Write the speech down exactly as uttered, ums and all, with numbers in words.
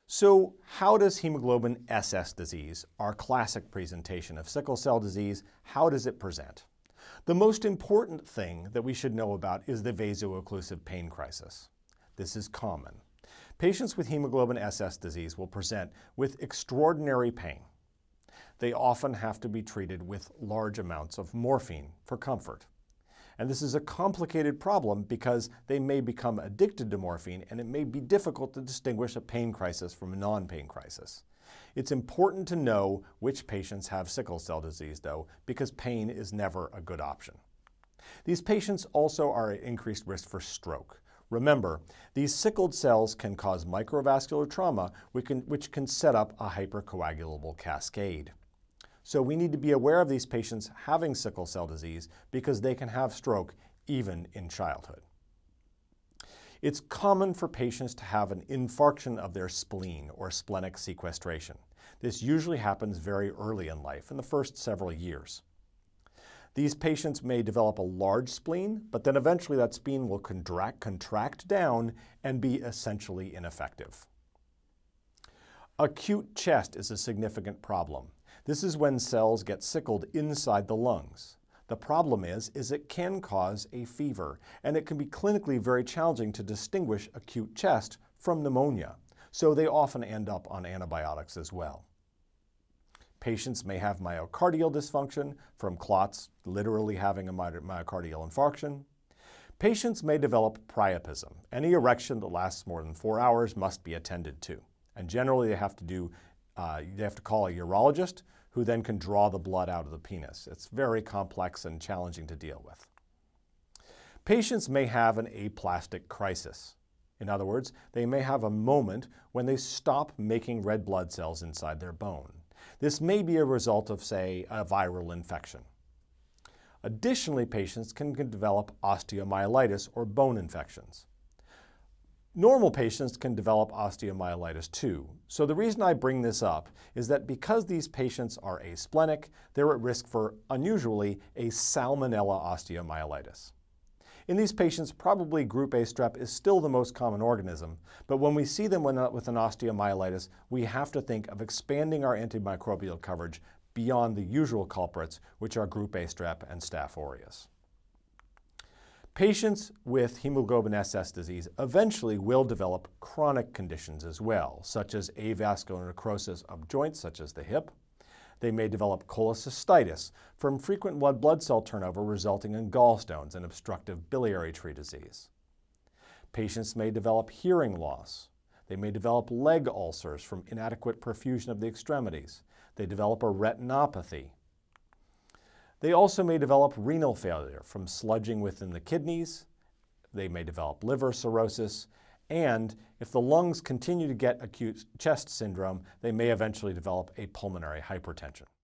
So how does hemoglobin S S disease, our classic presentation of sickle cell disease, how does it present? The most important thing that we should know about is the vaso-occlusive pain crisis. This is common. Patients with hemoglobin S S disease will present with extraordinary pain. They often have to be treated with large amounts of morphine for comfort. And this is a complicated problem because they may become addicted to morphine and it may be difficult to distinguish a pain crisis from a non-pain crisis. It's important to know which patients have sickle cell disease though, because pain is never a good option. These patients also are at increased risk for stroke. Remember, these sickled cells can cause microvascular trauma, which can, which can set up a hypercoagulable cascade. So we need to be aware of these patients having sickle cell disease because they can have stroke even in childhood. It's common for patients to have an infarction of their spleen or splenic sequestration. This usually happens very early in life, in the first several years. These patients may develop a large spleen, but then eventually that spleen will contract, contract down and be essentially ineffective. Acute chest is a significant problem. This is when cells get sickled inside the lungs. The problem is, is it can cause a fever, and it can be clinically very challenging to distinguish acute chest from pneumonia, so they often end up on antibiotics as well. Patients may have myocardial dysfunction from clots, literally having a myocardial infarction. Patients may develop priapism. Any erection that lasts more than four hours must be attended to. And generally they have to do, uh, they have to call a urologist who then can draw the blood out of the penis. It's very complex and challenging to deal with. Patients may have an aplastic crisis. In other words, they may have a moment when they stop making red blood cells inside their bone. This may be a result of, say, a viral infection. Additionally, patients can, can develop osteomyelitis or bone infections. Normal patients can develop osteomyelitis too. So the reason I bring this up is that because these patients are asplenic, they're at risk for, unusually, a Salmonella osteomyelitis. In these patients, probably group A strep is still the most common organism, but when we see them with an osteomyelitis, we have to think of expanding our antimicrobial coverage beyond the usual culprits, which are group A strep and Staph aureus. Patients with hemoglobin S S disease eventually will develop chronic conditions as well, such as avascular necrosis of joints, such as the hip. They may develop cholecystitis from frequent blood blood cell turnover resulting in gallstones and obstructive biliary tree disease. Patients may develop hearing loss. They may develop leg ulcers from inadequate perfusion of the extremities. They develop a retinopathy. They also may develop renal failure from sludging within the kidneys. They may develop liver cirrhosis. And if the lungs continue to get acute chest syndrome, they may eventually develop a pulmonary hypertension.